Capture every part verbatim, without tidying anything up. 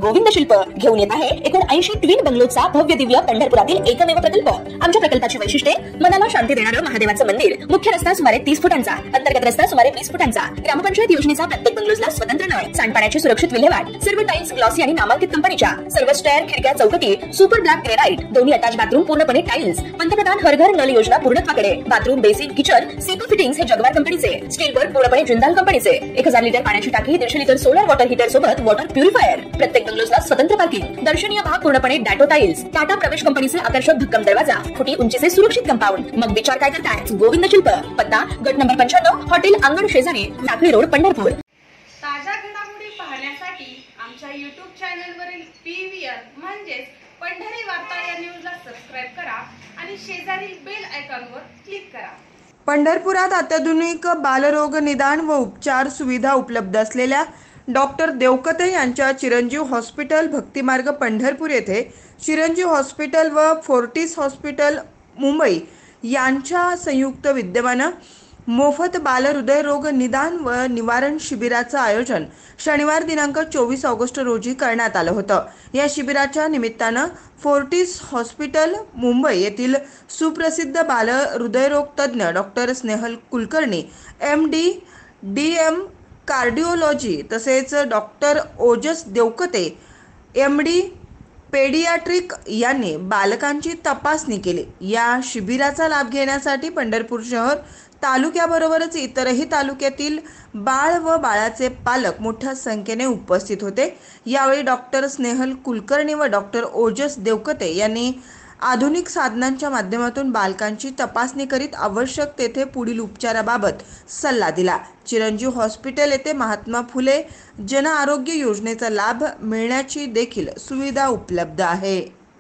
गोविंद शिल्प घेऊन येत आहे एकोणऐंशी ट्विन बंगलोचा भव्य दिव्य पंढरपुरातील एकमेव प्रकल्प। आमच्या प्रकल्पाची वैशिष्ट्ये मनाला शांती देणारं महादेवाचं मंदिर, मुख्य रस्ता सुमारे तीस फुटांचा, अंतर्गत रस्ता सुमारे वीस फुटांचा, ग्रामपंचायत योजनेचा प्रत्येक बंगलोजला स्वतंत्र नळ, सांडपाण्याची सुरक्षित विल्हेवाट, सर्व टाइल्स ग्लॉसी आणि नामांकित कंपनीच्या, सर्व स्टेअर खिडक्या चौकटी सुपर ब्लॅक ग्रेनाइट, दोन्ही अटॅच बाथरूम पूर्णपणे टाइल्स, पंतप्रधान हर घर नल योजना पूर्णत्वाकडे, bathroom basin kitchen CP fittings हे जगवार कंपनीचे, स्टीलवर पूर्णपणे जिंदाल कंपनीचे, एक हजार लिटर पाण्याची टाकी, दीडशे लिटर सोलर वॉटर हीटर सोबत वॉटर प्युरिफायर, प्रत्येक बंगलोजला स्वतंत्र पार्किंग, दर्शनीय भाग पूर्णपणे डॅटो टाइल्स, टाटा प्रवेश कंपनीचे आकर्षक भक्कम दरवाजा, फुटी उंचीचे सुरक्षित कंपाऊंड। मग विचार काय करताय? गोविंद शिल्प, पत्ता गट नंबर पंच्याण्णव, हॉटेल अंगण शेजारी, टाकळी रोड, पंढरपूर। ताज्या घडामोडी पाहण्यासाठी आमच्या यूट्यूब चॅनलवरील पीव्हीआर म्हणजेच पंढरी वार्ता या न्यूजला सबस्क्राइब करा आणि शेजारील बेल आयकॉनवर क्लिक करा। पंढरपुरात अत्याधुनिक बालरोग निदान व उपचार सुविधा उपलब्ध असलेल्या डॉक्टर देवकते यांच्या चिरंजीव हॉस्पिटल भक्तिमार्ग पंढरपूर येथे चिरंजीव हॉस्पिटल व फोर्टिस हॉस्पिटल मुंबई यांच्या संयुक्त विद्यमाने मोफत बालहृदयरोग निदान व निवारण शिबिराचं आयोजन शनिवार दिनांक चोवीस ऑगस्ट रोजी करण्यात आलं होतं। या शिबिराच्या निमित्तानं फोर्टिस हॉस्पिटल मुंबई येथील सुप्रसिद्ध बालहृदयरोग तज्ज्ञ doctor Snehal Kulkarni, M D D M cardiology तसेच doctor Ojas Devkate, M D paediatric यांनी बालकांची तपासणी केली। या शिबिराचा लाभ घेण्यासाठी पंढरपूर शहर तालुक्याबरोबरच इतरही तालुक्यातील बाळ व बाळाचे पालक मोठ्या संख्येने उपस्थित होते। यावेळी डॉक्टर स्नेहल कुलकर्णी व डॉक्टर ओजस देवकते यांनी आधुनिक साधनांच्या माध्यमातून बालकांची तपासणी करीत आवश्यक तेथे पुढील उपचाराबाबत सल्ला दिला। चिरंजीव हॉस्पिटल येथे महात्मा फुले जन आरोग्य योजनेचा लाभ मिळण्याची देखील सुविधा उपलब्ध आहे।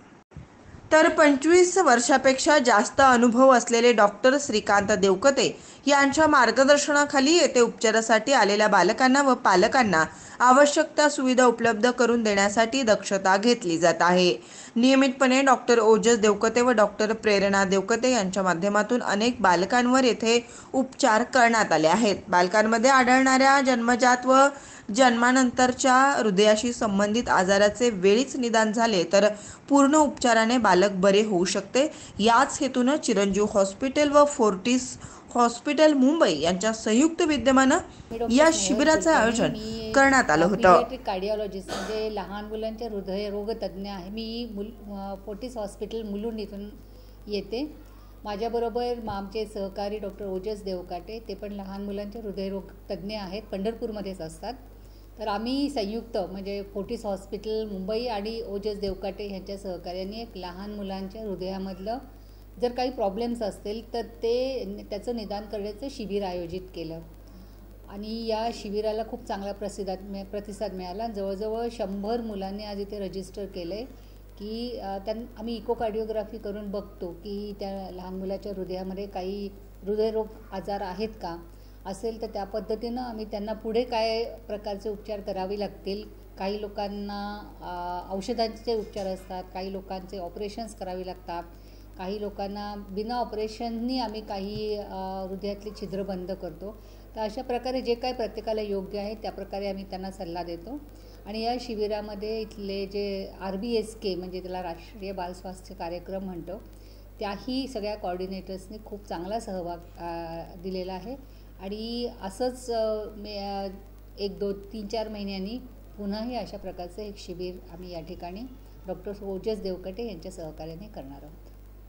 तर पंचवीस वर्षापेक्षा जास्त अनुभव असलेले डॉक्टर श्रीकांत देवकते यांच्या मार्गदर्शनाखाली येथे उपचारासाठी आलेल्या बालकांना व पालकांना आवश्यक त्या सुविधा उपलब्ध करून देण्यासाठी दक्षता घेतली जात आहे। नियमितपणे डॉक्टर ओजस देवकते व डॉक्टर प्रेरणा देवकते यांच्या माध्यमातून अनेक बालकांवर येथे उपचार करण्यात आले आहेत। बालकांमध्ये आढळणाऱ्या जन्मजात व जन्मानंतरच्या हृदयाशी संबंधित आजाराचे वेळीच निदान झाले तर पूर्ण उपचाराने बालक बरे होऊ शकते। याच हेतूने चिरंजीव हॉस्पिटल व फोर्टिस हॉस्पिटल मुंबई यांच्या संयुक्त विद्यमाने या शिबिराचे आयोजन करण्यात आलं होतं। कार्डिओलॉजिस्ट म्हणजे लहान मुलांचे हृदयरोग तज्ज्ञ आहे। मी फोर्टिस हॉस्पिटल मुलुंड इथून येते। माझ्याबरोबर आमचे सहकारी डॉक्टर ओजस देवकाटे, ते पण लहान मुलांचे हृदयरोग तज्ज्ञ आहेत, पंढरपूरमध्येच असतात। तर आम्ही संयुक्त म्हणजे फोर्टिस हॉस्पिटल मुंबई आणि ओजस देवकाटे यांच्या सहकार्याने एक लहान मुलांच्या हृदयामधलं जर काही प्रॉब्लेम्स असतील तर ते त्याचं निदान करण्याचं शिबिर आयोजित केलं आणि या शिबिराला खूप चांगला प्रतिसाद प्रतिसाद मिळाला। जवळजवळ शंभर मुलांनी आज इथे रजिस्टर केलं आहे की त्यां आम्ही इकोकार्डिओग्राफी करून बघतो की त्या लहान मुलाच्या हृदयामध्ये काही हृदयरोग आजार आहेत का, असेल तर त्या पद्धतीनं आम्ही त्यांना पुढे काय प्रकारचे उपचार करावे लागतील। काही लोकांना औषधांचे उपचार असतात, काही लोकांचे ऑपरेशन्स करावे लागतात, काही लोकांना बिना ऑपरेशननी आम्ही काही हृदयातली छिद्र बंद करतो। तर अशा प्रकारे जे काय प्रत्येकाला योग्य आहे त्या प्रकारे आम्ही त्यांना सल्ला देतो। आणि या शिबिरामध्ये इथले जे आर बी एस के म्हणजे त्याला राष्ट्रीय बालस्वास्थ्य कार्यक्रम म्हणतो, त्याही सगळ्या कॉर्डिनेटर्सनी खूप चांगला सहभाग दिलेला आहे। आणि असंच एक दोन तीन चार महिन्यांनी पुन्हाही अशा प्रकारचं एक शिबिर आम्ही या ठिकाणी डॉक्टर ओजस देवकते यांच्या सहकार्याने करणार आहोत।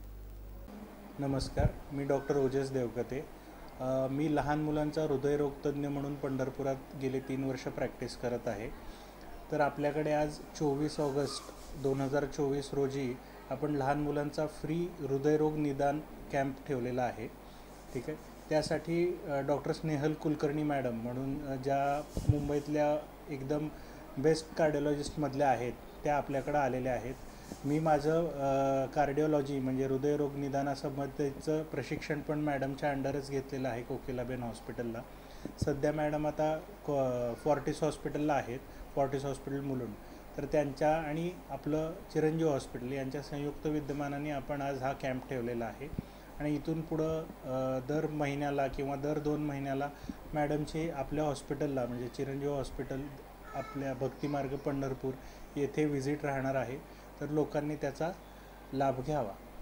नमस्कार, मी डॉक्टर ओजस देवकते। मी लहान मुलांचा हृदयरोग तज्ज्ञ म्हणून पंढरपुरात गेले तीन वर्ष प्रॅक्टिस करत आहे। तर आपल्याकडे आज चोवीस ऑगस्ट दोन हजार चोवीस रोजी आपण लहान मुलांचा फ्री हृदयरोग निदान कॅम्प ठेवलेला आहे। ठीक आहे, त्यासाठी डॉक्टर स्नेहल कुलकर्णी मॅडम म्हणून ज्या मुंबईतल्या एकदम बेस्ट कार्डिओलॉजिस्टमधल्या आहेत त्या आपल्याकडे आलेल्या आहेत। मी माझं कार्डिओलॉजी म्हणजे हृदयरोग निदानासंबंधीचं प्रशिक्षण पण मॅडमच्या अंडरच घेतलेलं आहे कोकिलाबेन हॉस्पिटलला। सध्या मॅडम आता फोर्टिस हॉस्पिटलला आहेत, फोर्टिस हॉस्पिटल मुलुंड। तर त्यांच्या आणि आपलं चिरंजीव हॉस्पिटल यांच्या संयुक्त विद्यमानाने आपण आज हा कॅम्प ठेवलेला आहे। आणि इथून पुढं दर महिन्याला किंवा दर दोन महिन्याला मॅडमचे आपल्या हॉस्पिटलला म्हणजे चिरंजीव हॉस्पिटल आपल्या भक्तिमार्ग पंढरपूर येथे व्हिजिट राहणार आहे, तर लोकांनी त्याचा लाभ घ्यावा.